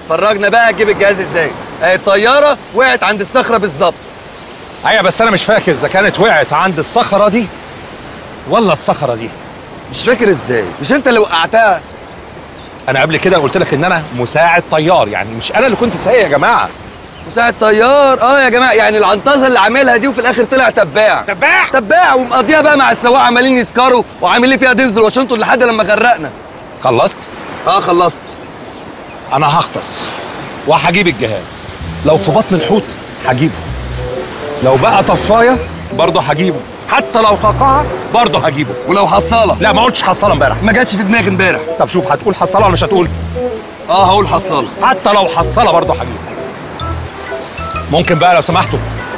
فرجنا بقى تجيب الجهاز ازاي. الطياره وقعت عند الصخره بالظبط. ايوه بس انا مش فاكر اذا كانت وقعت عند الصخره دي ولا الصخره دي. مش فاكر ازاي؟ مش انت اللي وقعتها؟ انا قبل كده قلت لك ان انا مساعد طيار، يعني مش انا اللي كنت سايق يا جماعه. مساعد طيار يا جماعه، يعني العنطزه اللي عاملها دي وفي الاخر طلع تباع. تباع ومقضيها بقى مع السواق، عمالين يسكروا وعاملين فيها دينزل واشنطن لحد لما غرقنا. خلصت؟ خلصت. انا هغطس وهجيب الجهاز، لو في بطن الحوت هجيبه، لو بقى طفايه برضه هجيبه، حتى لو قاقعه برضه هجيبه. ولو حصاله؟ لا ما قلتش حصاله امبارح. ما جاتش في دماغي امبارح. طب شوف، هتقول حصاله ولا مش هتقول؟ هقول حصاله. حتى لو حصاله برضه هجيبه. ممكن بقى لو سمحتوا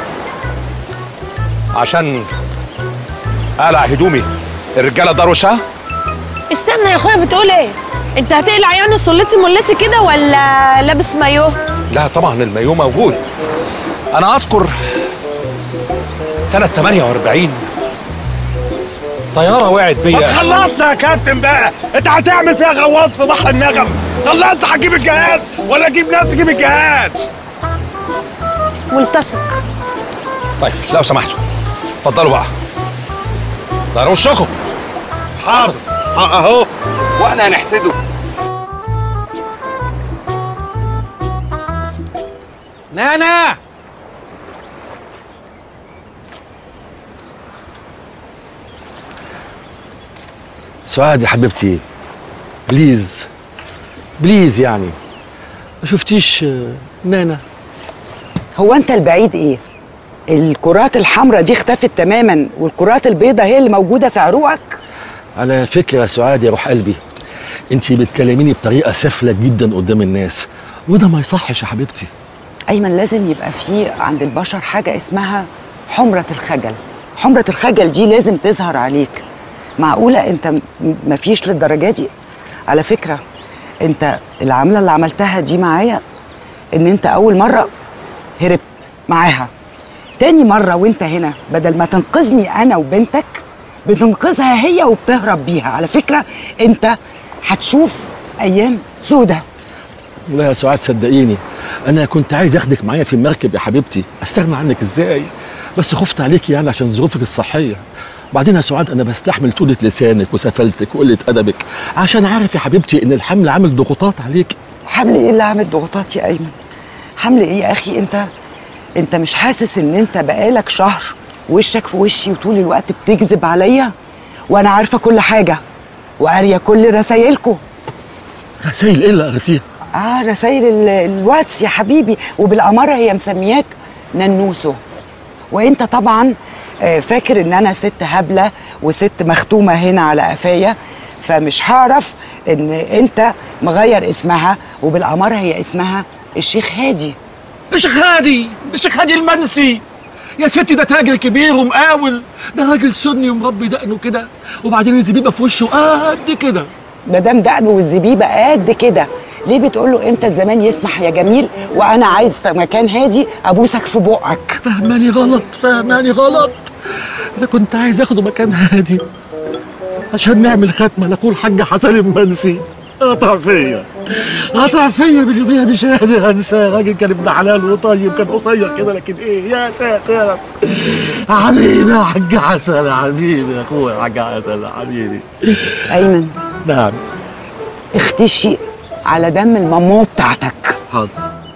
عشان اقلع هدومي الرجاله دار وشها؟ استنى يا اخويا، بتقول ايه؟ انت هتقلع يعني صلتي ملتي كده ولا لابس مايوه؟ لا طبعا المايوه موجود. انا اذكر سنه 48 طياره وقعت بيا. ما تخلصنا يا كابتن بقى، انت هتعمل فيها غواص في بحر النغم. خلصنا، هتجيب الجهاز ولا اجيب ناس تجيب الجهاز؟ ملتصق. طيب لو سمحتوا اتفضلوا بقى، داروا وشكم. حاضر اهو. واحنا هنحسده. نانا سعاد يا حبيبتي، بليز بليز، يعني ما شفتيش نانا؟ هو انت البعيد ايه؟ الكرات الحمراء دي اختفت تماما والكرات البيضاء هي اللي موجوده في عروقك. على فكره يا سعاد يا روح قلبي، انت بتكلميني بطريقه سافله جدا قدام الناس، وده ما يصحش يا حبيبتي. ايمن، لازم يبقى في عند البشر حاجه اسمها حمره الخجل. حمره الخجل دي لازم تظهر عليك. معقوله انت مفيش للدرجه دي؟ على فكره انت العمله اللي عملتها دي معايا، ان انت اول مره هربت معاها، تاني مره وانت هنا بدل ما تنقذني انا وبنتك بتنقذها هي وبتهرب بيها. على فكره انت هتشوف ايام سودة. لا يا سعاد صدقيني، انا كنت عايز اخدك معايا في المركب يا حبيبتي، استغنى عنك ازاي؟ بس خفت عليكي يعني عشان ظروفك الصحيه. بعدين يا سعاد انا بستحمل طولة لسانك وسفلتك وقله ادبك عشان عارف يا حبيبتي ان الحمل عامل ضغوطات عليك. حمل ايه اللي عامل ضغوطات يا ايمن؟ حمل ايه يا اخي؟ انت مش حاسس ان انت بقالك شهر وشك في وشي وطول الوقت بتكذب عليا؟ وانا عارفه كل حاجه وقاريه كل رسايلكم. رسايل ايه اللي قريتيها؟ رسايل الواتس يا حبيبي، وبالاماره هي مسمياك ننوسو. وانت طبعا فاكر ان انا ست هبله وست مختومه هنا على قفايا، فمش هعرف ان انت مغير اسمها، وبالاماره هي اسمها الشيخ هادي. الشيخ هادي؟ الشيخ هادي المنسي يا ستي ده تاجر كبير ومقاول، ده راجل سني ومربي دقنه كده، وبعدين الزبيبه في وشه قد كده. ما دام دقنه والزبيبه قد كده، ليه بتقول له امتى الزمان يسمح يا جميل وانا عايز في مكان هادي ابوسك في بقك؟ فهماني غلط، فهماني غلط. انا كنت عايز اخده مكان هادي عشان نعمل ختمه لاخوه الحاج حسن المنسي. قطع فيا باليوميه، مش قادر انساه. راجل كان ابن حلال وطيب، كان قصير كده، لكن ايه يا ساتر. حبيبي يا حاج حسن، يا حبيبي يا اخويا يا حاج حسن، يا حبيبي. ايمن، نعم. اختشي على دم المامو بتاعتك. حاضر.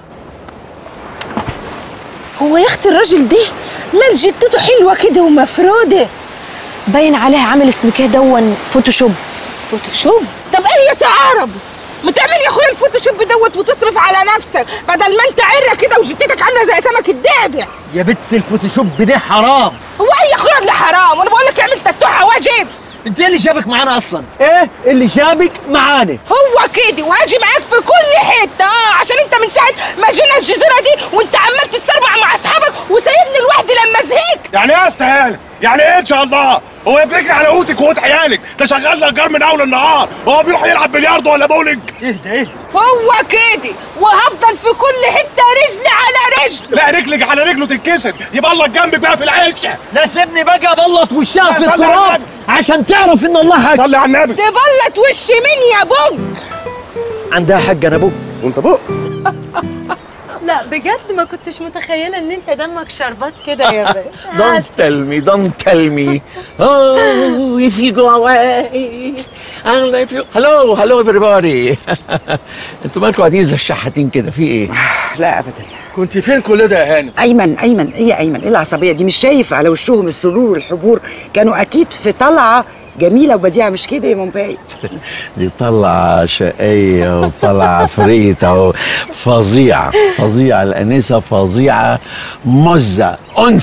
هو يا اختي الراجل ده مال جدته حلوه كده ومفروده، باين عليها عامل اسم كده دون فوتوشوب. فوتوشوب؟ طب ايه يا عرب؟ ما تعمل يا اخويا الفوتوشوب دوت وتصرف على نفسك بدل ما انت عره كده وجدتك عامله زي سمك الدعدع. يا بت الفوتوشوب ده حرام. هو ايه يا اخويا اللي حرام؟ وانا بقول لك اعمل تاتوحه واجب. انت ايه اللي جابك معانا اصلا؟ ايه اللي جابك معانا؟ هو كده، واجي معاك في كل حته. عشان انت من ساعه ما جينا الجزيره دي وانت عمال تستربع مع اصحابك وسايبني لوحدي لما زهقت. يعني ايه يا استهانه؟ يعني ايه ان شاء الله؟ هو بيجري على قوتك وقوت عيالك، ده شغال نجار من اول النهار، هو بيروح يلعب بلياردو ولا بولينج؟ اهدى. هو كده، وهفضل في كل حته رجل على رجل. لا رجلك على رجله تتكسر، يبلط جنبك بقى في العشه. لا سيبني بقى بلط وشها في التراب عشان تعرف ان الله صلي على النبي. تبلط وش مين يا بوج؟ عندها حق انا بوج وانت بق لا بجد ما كنتش متخيله ان انت دمك شربات كده يا باشا. Don't tell me. Oh, if you go away. And if you... Hello everybody. انتوا مالكوا قاعدين زي الشحاتين كده، في ايه؟ لا ابدا. كنت فين كل ده يا هانم؟ ايمن ايه يا ايمن؟ ايه العصبيه دي؟ مش شايف على وشهم السرور والحبور؟ كانوا اكيد في طلعه جميله وبديعه، مش كده يا مومباي؟ دي طلعة شقية وطلعة عفريتة فظيعة الأنسة فظيعة مزة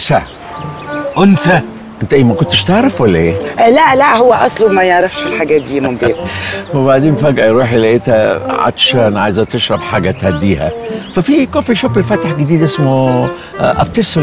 أنثى. أنت إيه ما كنتش تعرف ولا إيه؟ لا هو أصله ما يعرفش في الحاجات دي يا مومباي. وبعدين فجأة يروح لقيتها عطشان عايزة تشرب حاجة تهديها، ففي كوفي شوب فاتح جديد اسمه أفتسو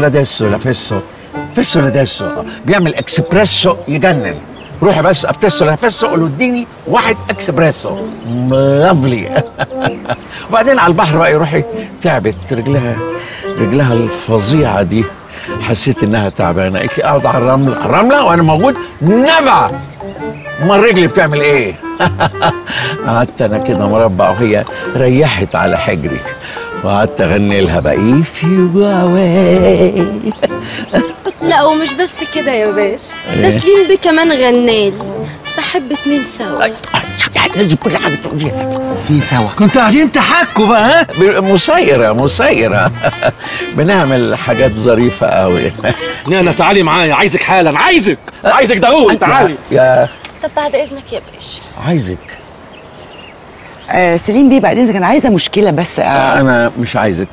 لاديسو بيعمل اكسبريسو يجنن. روحي بس افتسو قول له اديني واحد اكسبريسو لافلي. وبعدين على البحر بقى روحي تعبت رجلها الفظيعه دي، حسيت انها تعبانه، قالت لي اقعد على الرمله وانا موجود. نبع امال رجلي بتعمل ايه؟ قعدت انا كده مربع وهي ريحت على حجري، وقعدت اغني لها بقى if you go away. لا ومش بس كده يا باشا، ده سليم بيه كمان غنالي بحب اتنين سوا. لازم كل حاجه تقوليها اتنين سوا. كنتوا قاعدين تحكوا بقى؟ ها؟ مسيره بنعمل حاجات ظريفه قوي. نانا تعالي معايا، عايزك حالا، عايزك ضروري، تعالي. يا طب بعد اذنك يا باشا. عايزك. سليم بيه بعد اذنك انا عايزه مشكله بس. انا مش عايزك.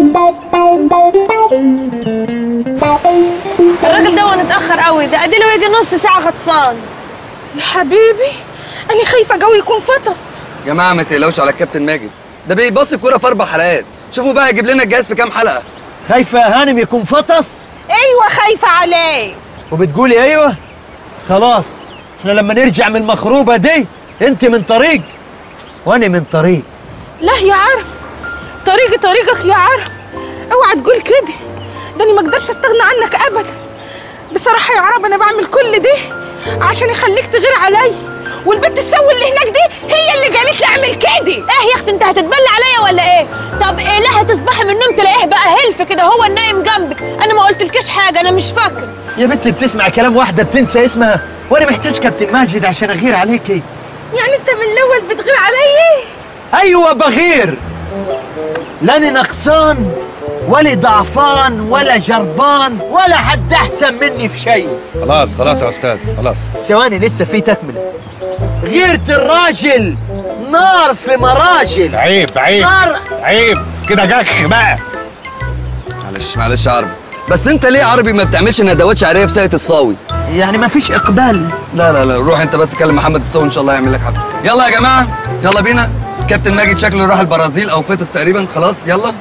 الراجل ده اتاخر قوي، ده اديله يجي نص ساعه غطسان. يا حبيبي انا خايفه جو يكون فطس. يا جماعه ما تقلقوش على الكابتن ماجد، ده بيبص الكوره في 4 حلقات، شوفوا بقى هيجيب لنا الجهاز في كام حلقه. خايفه يا هانم يكون فطس؟ ايوه خايفه عليه. وبتقولي ايوه؟ خلاص احنا لما نرجع من المخروبه دي انت من طريق وانا من طريق. لا يا عرب، طريقك يا عرب، اوعى تقول كده، ده انا ما اقدرش استغنى عنك ابدا. بصراحه يا عرب انا بعمل كل ده عشان يخليك تغير عليا، والبنت السوي اللي هناك دي هي اللي قالت لي اعمل كده. ايه يا اختي انت هتتبلى عليا ولا ايه؟ طب ايه لا هتصبحي من النوم تلاقيه بقى هلف كده هو النايم جنبك، انا ما قلتلكيش حاجه، انا مش فاكره. يا بنت بتسمع كلام واحده بتنسى اسمها، وانا محتاج كابتن ماجد عشان اغير عليكي. يعني انت من الاول بتغير عليا؟ ايوه بغير، لاني نقصان ولا ضعفان ولا جربان ولا حد احسن مني في شيء. خلاص يا استاذ خلاص. ثواني لسه في تكمله. غيرة الراجل نار في مراجل. عيب نار. عيب كده جخ بقى. معلش يا عربي، بس انت ليه يا عربي ما بتعملش ندوات شعريه في ساقية الصاوي؟ يعني ما فيش اقبال؟ لا روح انت بس كلم محمد الصاوي ان شاء الله هيعمل لك حفله. يلا يا جماعه يلا بينا، كابتن ماجد شكله راح البرازيل او فطس تقريبا، خلاص يلا.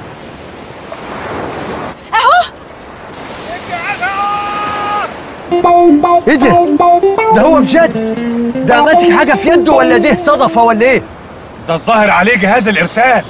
ايه ده هو بجد؟ ده ماسك حاجه في يده ولا ده صدفه ولا ايه؟ ده الظاهر عليه جهاز الارسال.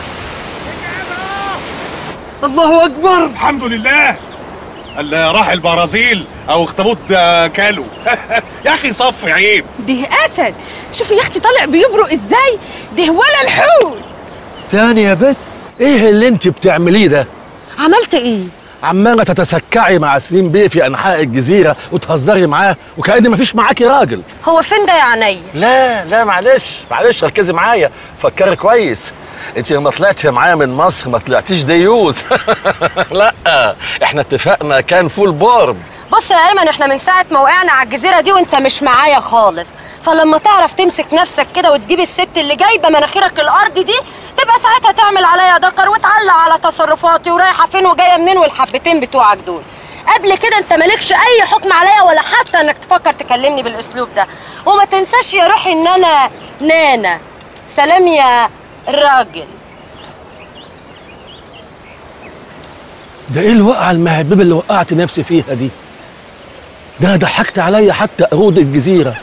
الله اكبر. الحمد لله اللي راح البرازيل او اخطبوط كالو. يا اخي صفي عيب. ده اسد، شوفي يا اختي طالع بيبرق ازاي، ده ولا الحوت. تاني يا بت، ايه اللي انت بتعمليه ده؟ عملت ايه؟ عماله تتسكعي مع سليم بيه في انحاء الجزيره وتهزري معاه وكأن مفيش معاكي راجل. هو فين ده يا عينيا؟ لا معلش ركزي معايا، فكري كويس. انت لما طلعتي معايا من مصر ما طلعتيش ديوز. لا احنا اتفقنا كان فول بورد. بص يا ايمن احنا من ساعه ما وقعنا على الجزيره دي وانت مش معايا خالص، فلما تعرف تمسك نفسك كده وتجيب الست اللي جايبه مناخيرك الارض دي تبقى ساعتها تعمل عليا دكر وتعلق على تصرفاتي ورايحه فين وجايه منين والحبتين بتوعك دول. قبل كده انت مالكش اي حكم عليا ولا حتى انك تفكر تكلمني بالاسلوب ده. وما تنساش يا روحي ان انا نانا. سلام يا الراجل. ده ايه الوقعه المهببه اللي وقعت نفسي فيها دي؟ ده انا ضحكت عليا حتى قرود الجزيره.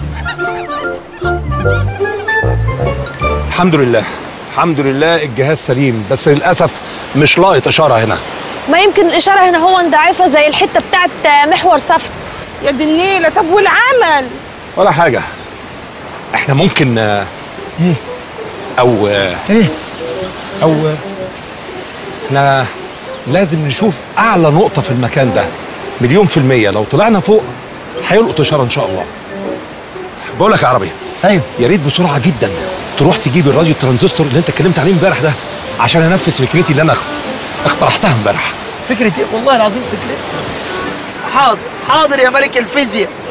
الحمد لله الجهاز سليم، بس للاسف مش لاقط اشاره هنا. ما يمكن الاشاره هنا هو ضعيفه زي الحته بتاعت محور صفت. يا دي النيله، طب والعمل؟ ولا حاجه، احنا ممكن ايه او ايه او احنا لازم نشوف اعلى نقطه في المكان ده 100%. لو طلعنا فوق هيلقط اشاره ان شاء الله. بقول لك يا عربي، ايوه يا ريت بسرعه جدا تروح تجيب الراديو الترانزستور اللي انت اتكلمت عليه امبارح ده، عشان انفذ فكرتي اللي انا اقترحتها امبارح. فكرة ايه؟ والله العظيم فكرة. حاضر حاضر يا ملك الفيزياء.